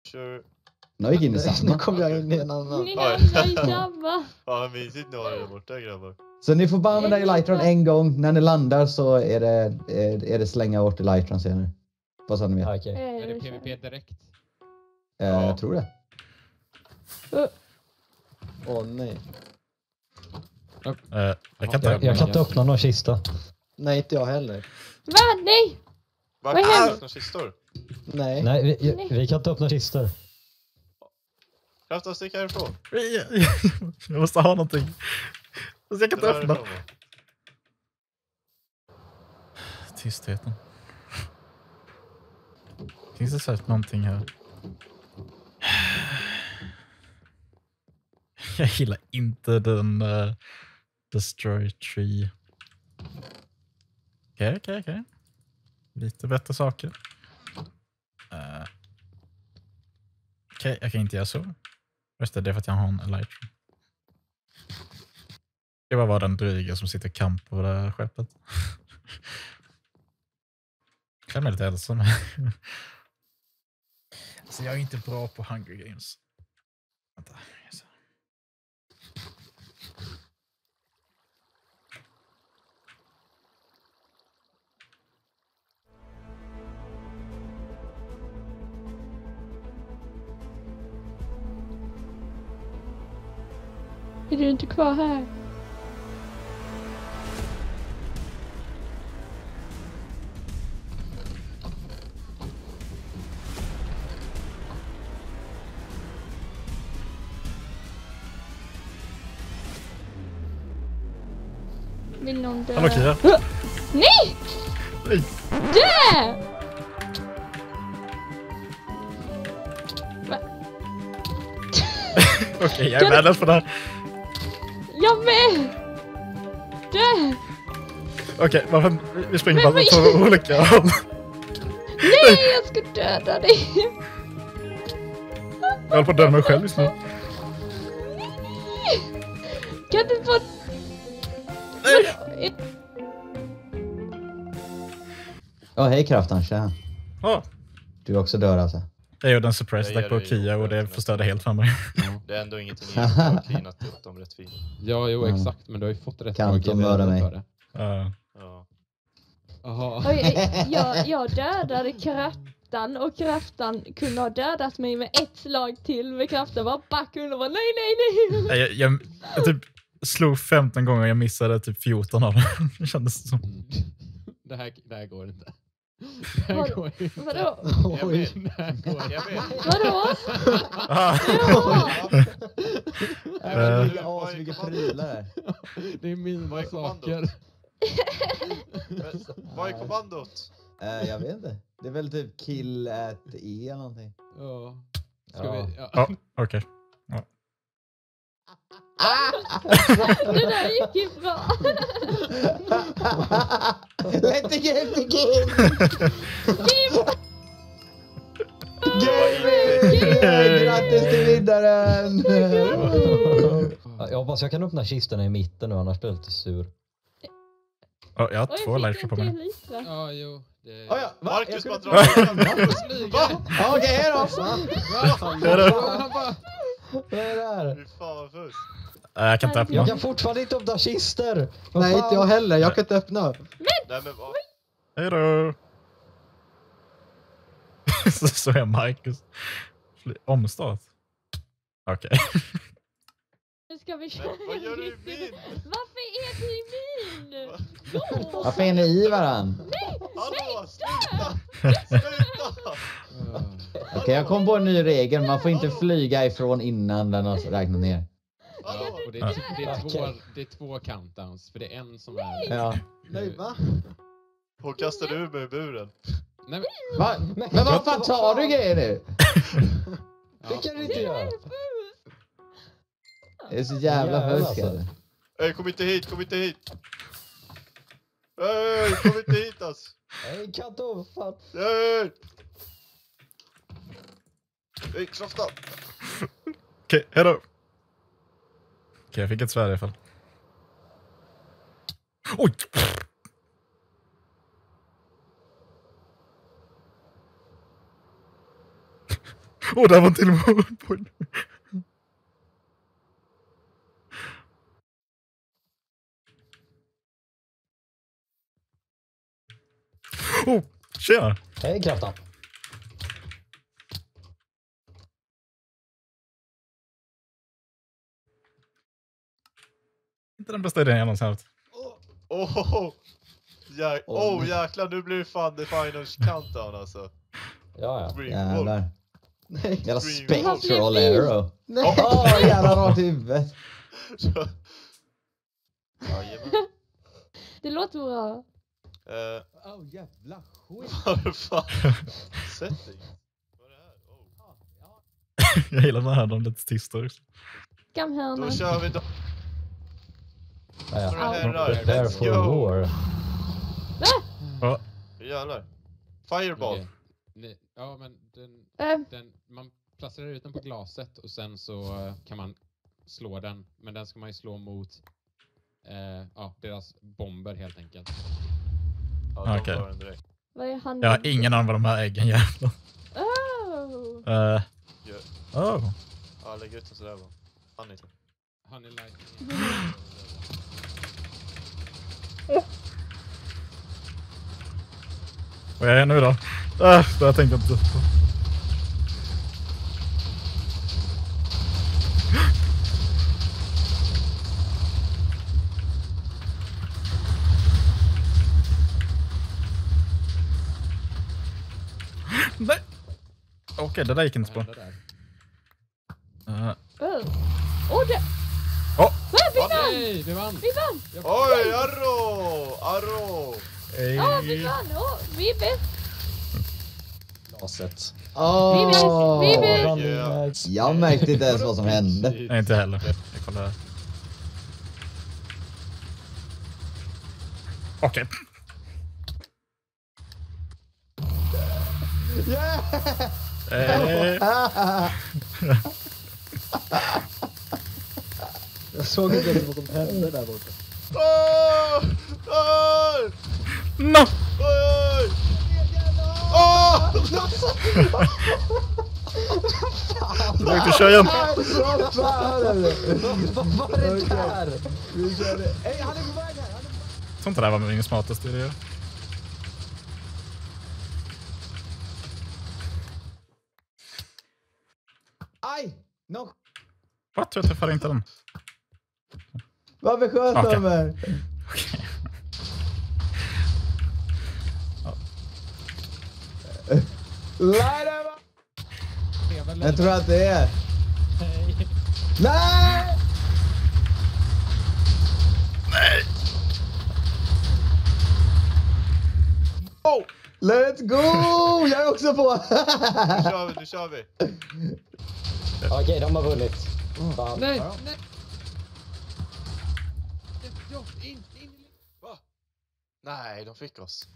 Kör. Nu gick in i samma. Nu kom jag in i en annan. Ni hamnar i samma. Ja, mysigt nu har det borta, grabbar. Så ni får bara använda Elytron en gång. När ni landar så är det slänga bort Elytron senare. Vad sa ni med? Okej. Är det PvP direkt? Jag tror det. Åh nej. Jag kan inte öppna någon kista. Nej, inte jag heller. Va? Nej! Vad Vad är händer? det? Kistor? Nej. Nej, vi kan inte öppna kistor. Krafta, stick härifrån. Jag måste ha någonting. Jag kan inte öppna. Tystheten. Finns det säkert någonting här? Jag gillar inte den Destroy Tree. Okej. Lite bättre saker. Okej, jag kan inte göra så. Just det är för att jag har en Elytron. Det var den dryga som sitter i kamp på det här skeppet. Jag känner mig lite ensam. Alltså jag är inte bra på Hunger Games. Vänta. Är du inte kvar här? Vill någon dö? Hallå Kia. Nej! Nej. Dö! Okej, jag är värdelös på det här. Jag med! Dö! Okej, varför vi springer bara på olika håll. Nej, jag ska döda dig! Jag håller på att döda mig själv just nu. Kan du få... Hej Kraftan, tja. Du är också död alltså. Jag gjorde en surprise attack på Kia och det förstörde helt för mig. Det är ändå ingenting jag har cleanat upp dem rätt fint. Ja, jo exakt, men du har ju fått rätt Kan inte mörda mig. för det. Ja. Jaha. Oj, jag dödade Kraftan och Kraftan kunde ha dödat mig med ett slag till, men Kraftan var back och var nej. Jag typ slog 15 gånger och jag missade typ 14 av dem. Det kändes som. Det här går inte. Vadå? Jag vet. Vadå? Så mycket prylar. Det är mina saker. Vad är kommandot? Jag vet inte. Det är väl typ kill at E eller någonting. Ja. Ska vi... Ja, okej. Det där gick ju bra. Let the game begin! Gaming! Grattis till vinnaren! Jag hoppas jag kan öppna kistorna i mitten nu, annars blir jag lite sur. Jag har 2 Elytron på mig. Ja, jo. Marcus bara drar. Okej, hejdå! Vad är det här? Fy fan vad fusk. Jag kan inte öppna. Jag kan fortfarande inte öppna kister. Nej, inte jag heller. Jag kan inte öppna. Nej men vad? Hejdå! Så är Marcus. Omstart. Okej. Nu ska vi köra. Men vad gör du i min? Varför är du i min? Varför är ni i varann? Hallå, sluta! Okej, jag kom på en ny regel. Man får inte flyga ifrån innan den har räknat ner. Ja, och det är 2 countdowns, för det är en som är... Ja. Nej, va? Hon kastade ur mig i buren. Nej, Va? Men vad fan tar du grejer nu? Det kan du inte göra. Det är så jävla fusk alltså. Kom inte hit. Kom inte hit alltså. Nej, katt fan. Krafta. Okej, hejdå. Okej, jag fick ett svärd i alla fall. Oj! Där var till och med... Tjena! Hej kraftan. Inte den bästa idén jag någonsin haft. Jäklar, nu blir det fan the finals countdown alltså. Ja. Jävlar. Nej. Jävla Dream. spectral arrow. Nej. Jävlar rakt i huvudet. Jajamän. Det låter bra. Jävla skit. Vad fan? Setting. Vad är det här? Jag gillar när de lite tystare också. Skamhörna. Då kör vi då. Ja. Herrar, Prepare let's for go. war. Ja, Jävlar. Fireball. Okej. Ja, men man placerar ut den på glaset och sen så kan man slå den. Men den ska man ju slå mot deras bomber helt enkelt. Ja, de Okej. tar den direkt. Vad är han? jag har ingen aning vad de här äggen jävlar. Oh. Ja, lägg ut den sådär va. Han inte. Honey lightning. Vad är jag nu då? Det jag tänkte inte. Nej! Okej, det där gick inte så bra. Vad hände Uh, där? Det... Åh! Va, vi vann! Nej, vi vann! Vi vann! Oj, Arro! Ja, vi vann! Vi är bäst! Glaset. Vi vet. Yeah. Jag märkte inte ens vad som hände. nej, inte heller. Jag kollar här. Okej. Jag såg inte ens vad som hände där borta. Oj! No! Oj! Jag försökte köra igen. Vad fan är det? Vad var det där? Vi körde. Hej, han är på väg här. Sånt där var min smartaste idé. Aj! No. What? Jag träffade inte den. Varför sköt Okej. de mig? Okej. Nej, det var... Jag tror att det är... Nej! Oh! Let's go! Jag är också på! Nu kör vi. Okej, de har vunnit. Fan. Nej, Ja. nej! Ja, in! Va? Nej, de fick oss.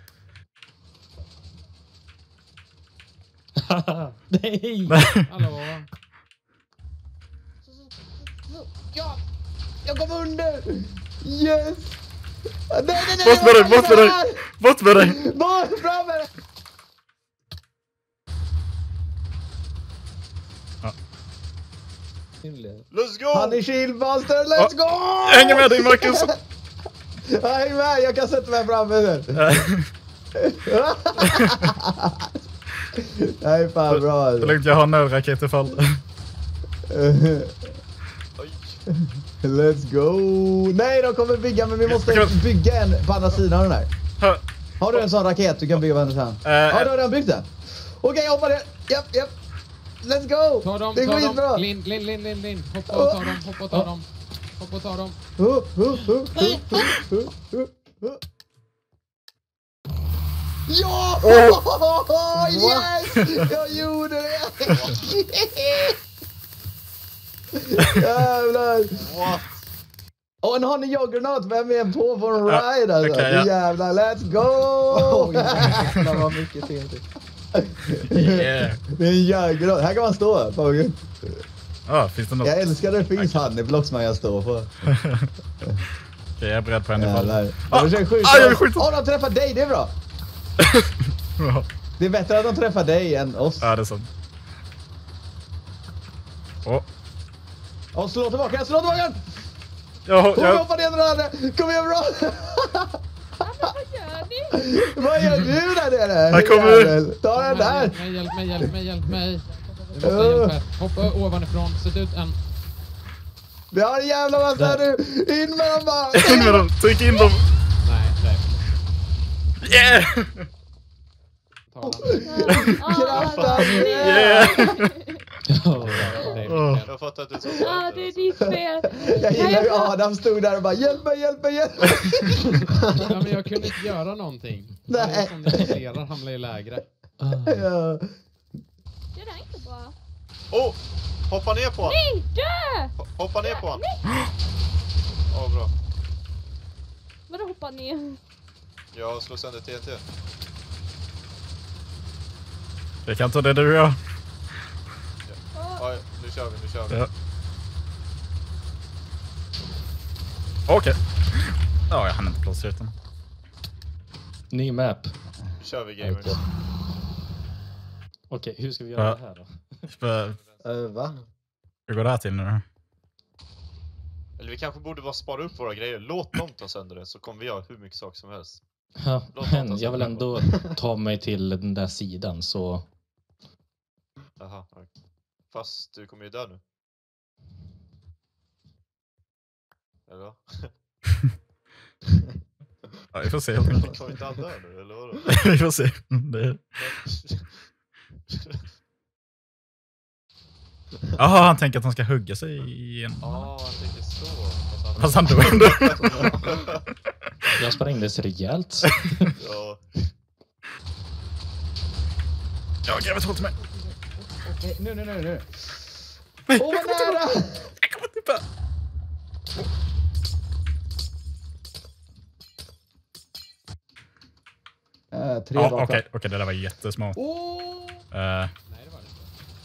Nej! Hallå? Ja! Jag kom under! Yes! Nej! Bort med dig, bort med dig! Bort med dig! Bort, bra med dig! Let's go! Han är shieldmaster, let's go! Jag hänger med dig, Marcus! Häng med, jag kan sätta mig framme nu. Nej, fan bra. Det är lugnt, jag har nödraket ifall. Oj. Let's go! Nej, de kommer bygga, men vi måste bygga en på andra sidan av den här. Har du en sån raket du kan bygga på andra sidan? Ja, du har redan byggt den. Okej, jag hoppar ner. Japp. Let's go! Ta dem, det går ta skitbra. dem! Lin! Hoppa och ta dem, hoppa och ta dem! Hoppa och ta dem! Ja! Yes! Jag gjorde det! Jävlar! What? Och en honey joggernaut, vem är på vår ride alltså? okej, ja. Jävlar, let's go! Oj, jävlar vad mycket trevligt. Yeah. Det är en jaggernaut, här kan man stå. Fan, vad grymt. Finns det något? Jag älskar det finns honeyblocks man kan stå på. Okej, jag är beredd på en ifall. Jävlar. Jag Jag är skjuten. de träffar dig, det är bra. Det är bättre att de träffar dig än oss. Ja, det är sant. Och slå tillbaka, slå tillbaka! Jag hoppa ner den andra! Kom igen, bra! Vad gör ni? Vad gör du där nere? Här kommer ta den där! Hjälp mig. Du måste hjälpa. Hoppa ovanifrån, sätt ut en. Vi har en jävla massa nu! In med dem bara! In med dem, tryck in dem! Nej. Yeah! Kraftan! Yeah! Jag fattar inte så. Ja, det är ditt fel. Jag gillar ju Adam stod där och bara hjälp mig. Ja, men jag kunde inte göra någonting. Nej. Som det hamnar i lägre. Ja. Det där är inte bra. Hoppa ner på honom. Nej, dö! Hoppa ner på honom. Bra. Vadå hoppa ner? Jag slår sönder TNT. Jag kan ta det du gör. Ja, nu kör vi. Ja. Okej. Ja, jag hann inte plåsa ut den. Ny map. Nu kör vi gamers. Okej, hur ska vi göra det här då? Va? Hur går det här till nu? Eller vi kanske borde bara spara upp våra grejer. Låt dem ta sönder det så kommer vi göra hur mycket saker som helst. Ja, men jag vill ändå ta mig till den där sidan så... Jaha, okay. Fast du kommer ju dö nu. Eller? Ja, vi får se helt enkelt. Kommer inte han dö nu, eller vadå? Vi får se. Jaha, han tänker att han ska hugga sig igen. Ja, han tänker så. Fast han dog ändå. Jag sprängdes rejält. Ja. Ja, grävet håll till mig. Okej, nu. Nej, Vad nära! jag kommer tippa. Tre Ja, raka. okej, det där var jättesmart. Nej, det var det inte.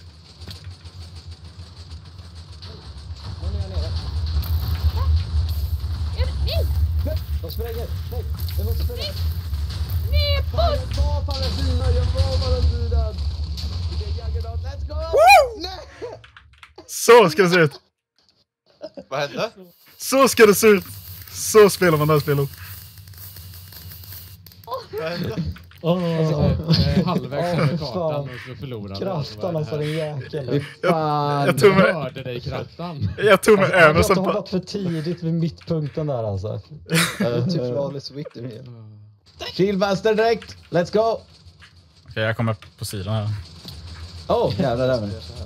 Nej! De spränger! Nej! Jag måste springa! Nej, bort! Jag var på andra sidan! Okej, Jaggernaut, let's go! Nej! Så ska det se ut. Vad hände? Så ska det se ut. Så spelar man det här spelet. Vad hände? Halvvägs över kartan och så förlorade. Kraftan alltså, den jäkeln. Jag tog mig, hörde dig kraftan. jag tog mig över Jag som har på... hoppat för tidigt vid mittpunkten där alltså. Typ flawless victory. Shieldmaster direkt, let's go! Okej, jag kommer på sidan här. Jävlar där.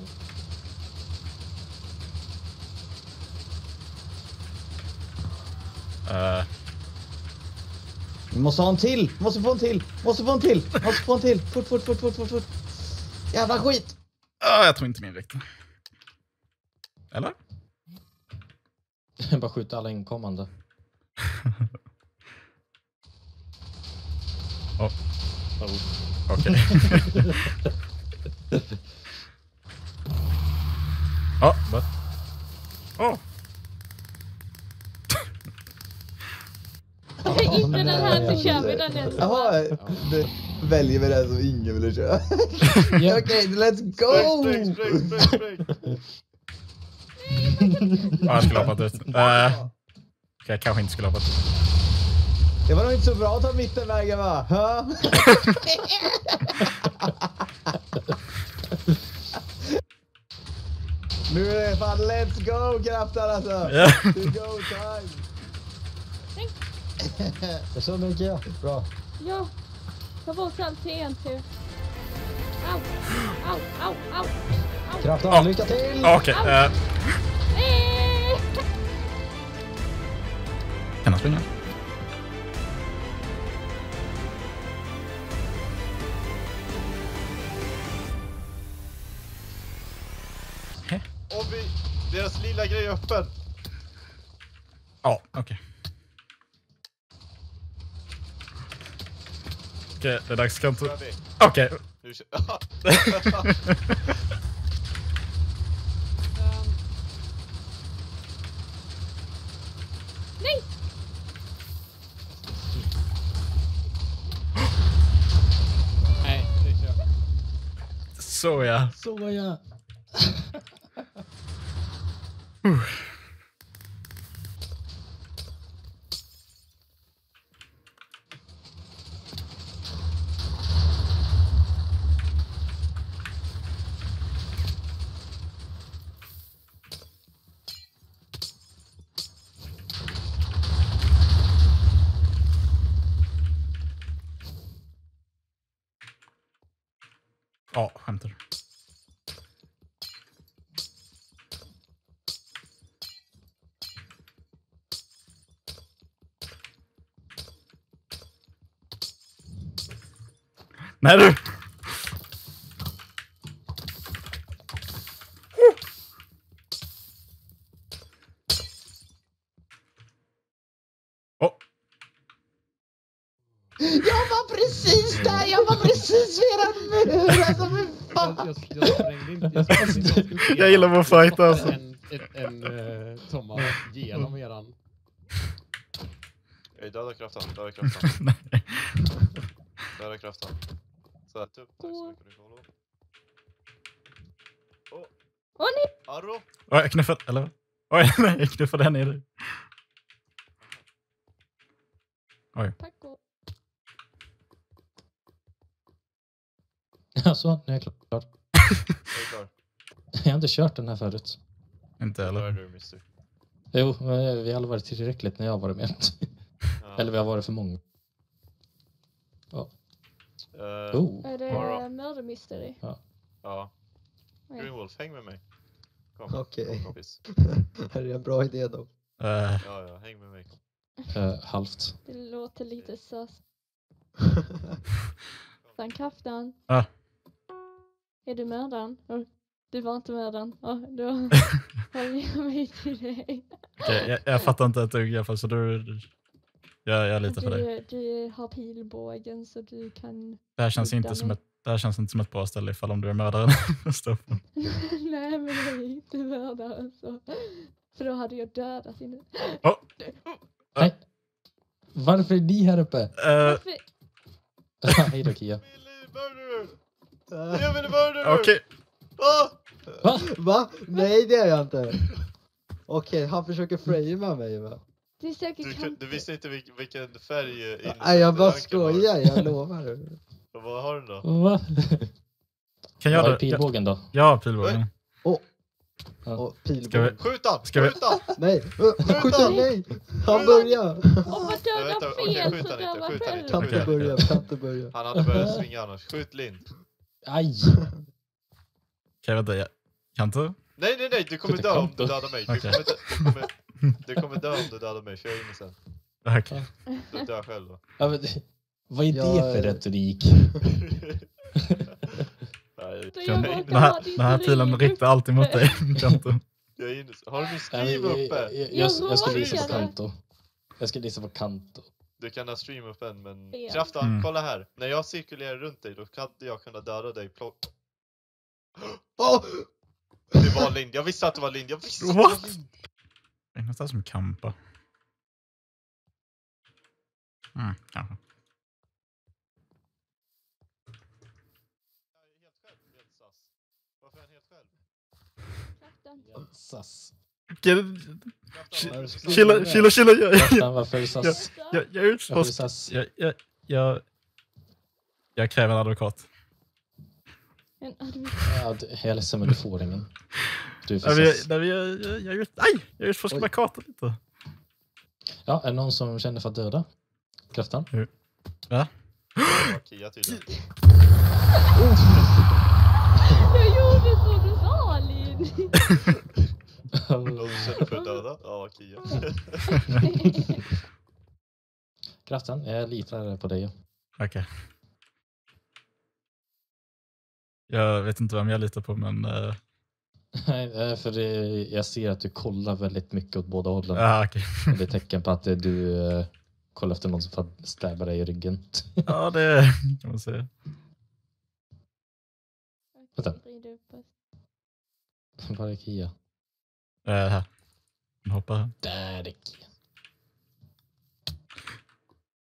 Vi måste ha en till! Måste få en till! Fort! Jävla skit! Jag tog inte min vikt. Eller? Bara skjuta alla inkommande. Okej. Inte den här, nu kör vi den nästa. Jaha, väljer vi den som ingen ville köra. Okej, let's go! Spring. Ja, jag skulle ha hoppat ut. Jag kanske inte skulle ha hoppat ut. Det var nog inte så bra att ta mittenvägen, va? Nu är det fan let's go, kraftar alltså! Ja. To go time! Det är så mycket. Bra. Ja, ta bort all TNT. Au. Kraftan, lycka till! Okej. Nej! Kan han springa? Om deras lilla grej är öppen. Ja, okej. Okej, det är dags kan inte... Okej. Nu kör... Nej! Nej, det kör. Så ja. Så ja. Ja, skämtar. Nej du! Jag var precis där! Jag var precis vid eran mur! Alltså fy fan! Jag gillar vår fight alltså. En Thomas genom eran. Jag dödar kraften. Nej. Dödar kraften. Så här, typ. Åh nej! Arro! Oj, jag knuffade, eller? Oj, nej, jag knuffade henne i dig. Oj. Taco. Alltså, nu är jag klar. Jag är klar. Jag har inte kört den här förut. Inte Då är heller. du, mister. Jo, men vi har aldrig varit tillräckligt när jag har varit med. Ja. Eller vi har varit för många. Ja. Är det Bara. Murder Mystery? Ja. Nej. Green Wolf, häng med mig. Kom. Okej. Kom, kompis. Det är en bra idé då. Ja, häng med mig. Halvt. Det låter lite så. Sen kraften. Ja. Är du mördaren? Du var inte mördaren. Då håller jag mig till dig. Okej, jag fattar inte ett dugg i alla fall, så jag litar på dig. Du har pilbågen så du kan... Det här känns inte som ett bra ställe ifall om du är mördaren. Nej, men jag är inte mördaren så. För då hade jag dödat din... Nej. Varför är ni här uppe? Hej då, Kia. Jag vill mörda. Okej. Va? Nej, det är jag inte. Okej, han försöker frama mig, va? Det är säkert Du visste inte vilken färg... Nej, jag bara skojar, jag lovar. Vad har du då? Va? Kan jag Var är det? pilbågen då? Ja, pilbågen. Pilbågen. Skjut han! Ska vi- Skjut han! Nej, skjut han, nej! Han börjar! vad döda Okej, fel skjut så han döda inte. själv. Kan inte börja. Han hade börjat svinga annars. Skjut Lind. Aj! Okej, vänta. Kan du? Nej, du kommer dö om du dödar mig. Okej. Du kommer dö om du dödar mig, för jag är inne sen. Okej. Du dör själv då. Ja, men, vad är det för retorik? Nej, Den här pilen riktar alltid mot dig. Kanto. jag är inne. Har du min stream uppe? Jag ska gissa på Kanto. Jag ska gissa på Kanto. Du kan ha stream upp än, men... Ja. Kraftan, kolla här. När jag cirkulerar runt dig, då hade jag kunnat döda dig. Det var Lind. Jag visste att det var Lind. Jag visste att det var Lind. Det är nästan som kampa. Kanske. Helt själv, helt sass. Varför är han helt själv? Sass. Chilla. Varför är det sass? Jag är utspåst. Jag kräver en advokat. En advokat. Ja, jag är ledsen, men du får ingen. Du är för sass. Jag utforskar bara kartan lite. Ja, är det någon som känner för att döda? Kraften? Va? Kia tydligen. Jag gjorde så du sa, Linn. Någon känner för att döda? Ja, Kia. Kraften, jag litar på dig. Okej. Jag vet inte vem jag litar på, men... Nej, för jag ser att du kollar väldigt mycket åt båda hållen. Ja, okej. Det är tecken på att du kollar efter någon som får stäba dig i ryggen. Ja, det kan man säga. Vänta. Var är Kia? Här. Den hoppar här. Där är Kia.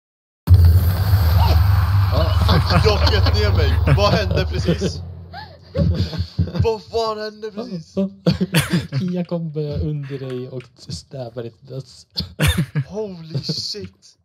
Jag sköt ner mig. Vad hände precis? Vad fan hände precis? Kia kom under dig och stävar ditt döds. Holy shit.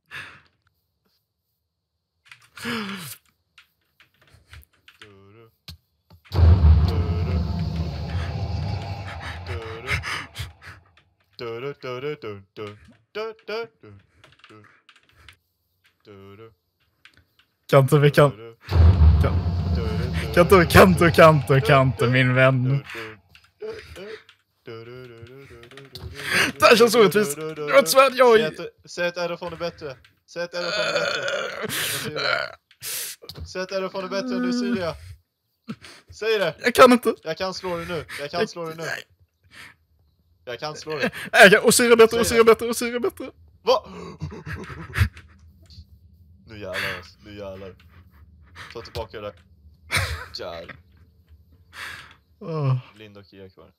Kanto, min vän. Det här känns orättvist. Jag har ett svärd, säg att Aerofon är bättre. Säg att Aerofon är bättre än du, Syria. Säg det. Jag kan inte. Jag kan slå dig nu. Jag kan slå dig. Och Syria bättre. Va? Nu jävlar. Ta tillbaka det där. Jävlar. Lind och Kia kvar.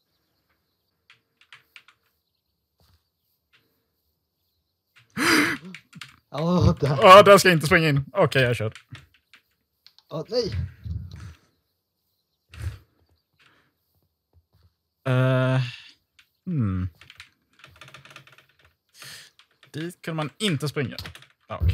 Där ska jag inte springa in. Okej, jag kör. Nej. Dit kan man inte springa. Okej.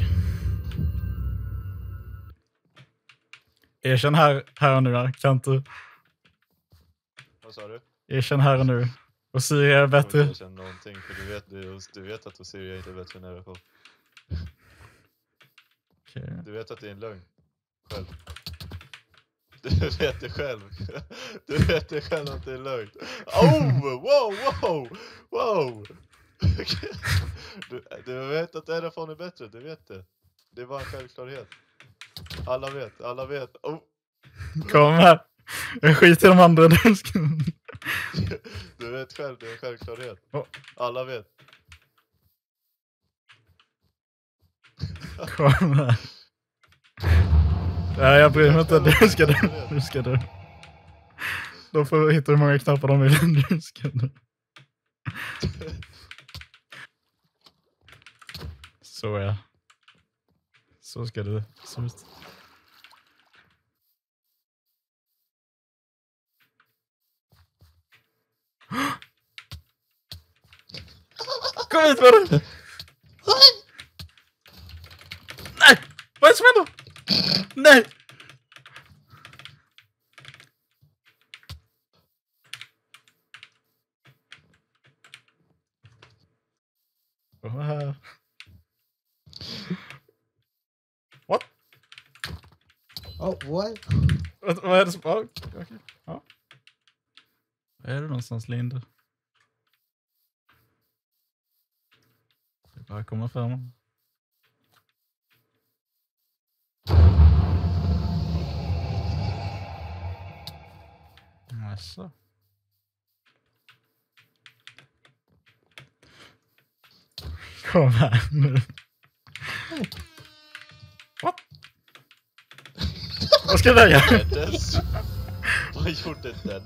Erkänn här och nu, kan du? Vad sa du? Erkänn här och nu. Och Syria är bättre. Jag känner någonting, för du vet att Syria inte är bättre än Aerofon. Okay. Du vet att det är en lögn. Själv. Du vet det själv. Du vet det själv att det är en lögn. Wow. Du vet att Aerofon är bättre, du vet det. Det var en självklarhet. Alla vet. Kom här. Jag skiter i de andra. Du vet själv, det är en självklarhet. Alla vet. Kom här. Nej, jag bryr mig inte. Du ska du. De får hitta hur många knappar de vill. Du ska du. Så ja. Så ska det se ut. Kom hit med det! Nej! Vad är det som händer? Nej! What? What? Vad är det som... Okay. Ja. Var är du någonstans, Linda? Det bara komma fram. Alltså. Kom här nu. What? Vad ska jag göra? Vad gjorde den?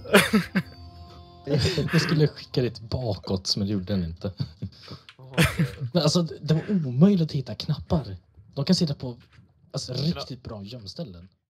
Jag skulle skicka det bakåt, men det gjorde den inte. Men alltså, det var omöjligt att hitta knappar. De kan sitta på riktigt bra gömställen.